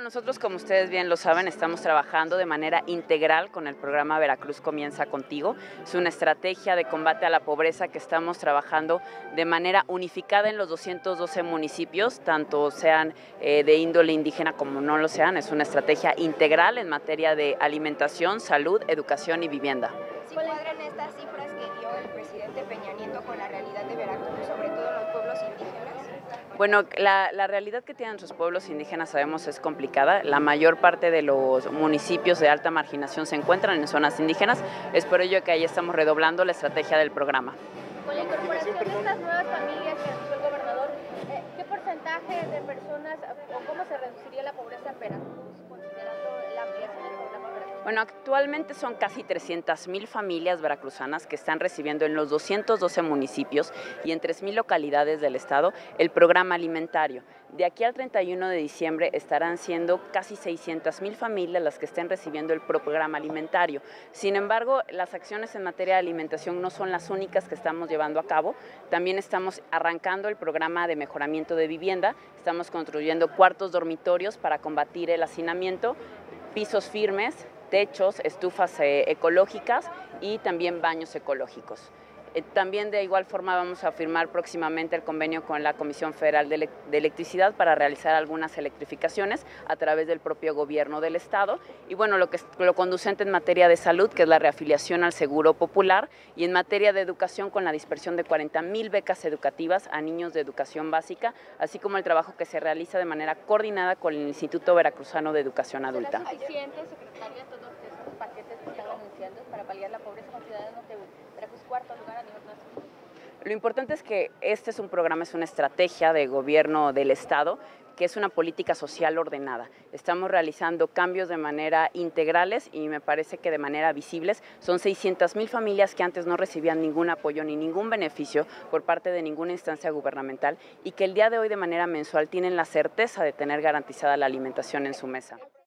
nosotros, como ustedes bien lo saben, estamos trabajando de manera integral con el programa Veracruz Comienza Contigo. Es una estrategia de combate a la pobreza que estamos trabajando de manera unificada en los 212 municipios, tanto sean de índole indígena como no lo sean. Es una estrategia integral en materia de alimentación, salud, educación y vivienda. ¿Sí cuadran estas cifras que dio el presidente Peña Nieto con la realidad de Veracruz, sobre todo en los pueblos indígenas? Bueno, la realidad que tienen sus pueblos indígenas sabemos es complicada. La mayor parte de los municipios de alta marginación se encuentran en zonas indígenas. Es por ello que ahí estamos redoblando la estrategia del programa. Con la incorporación de estas nuevas familias que anunció el gobernador, ¿qué porcentaje de personas o cómo se reduciría la pobreza en Veracruz, considerando la ampliación del programa Veracruz? Bueno, actualmente son casi 300,000 familias veracruzanas que están recibiendo en los 212 municipios y en 3,000 localidades del estado el programa alimentario. De aquí al 31 de diciembre estarán siendo casi 600,000 familias las que estén recibiendo el programa alimentario. Sin embargo, las acciones en materia de alimentación no son las únicas que estamos llevando a cabo. También estamos arrancando el programa de mejoramiento de vivienda. Estamos construyendo cuartos dormitorios para combatir el hacinamiento, pisos firmes, techos, estufas ecológicas y también baños ecológicos. También de igual forma vamos a firmar próximamente el convenio con la Comisión Federal de Electricidad para realizar algunas electrificaciones a través del propio gobierno del estado. Y bueno, lo conducente en materia de salud, que es la reafiliación al Seguro Popular, y en materia de educación con la dispersión de 40,000 becas educativas a niños de educación básica, así como el trabajo que se realiza de manera coordinada con el Instituto Veracruzano de Educación Adulta. ¿Será suficiente, secretaria, todos estos paquetes que están anunciando para paliar la pobreza, considerando que Veracruz es cuarto lugar a nivel nacional? Lo importante es que este es un programa, es una estrategia de gobierno del estado, que es una política social ordenada. Estamos realizando cambios de manera integrales y me parece que de manera visibles. Son 600,000 familias que antes no recibían ningún apoyo ni ningún beneficio por parte de ninguna instancia gubernamental y que el día de hoy de manera mensual tienen la certeza de tener garantizada la alimentación en su mesa.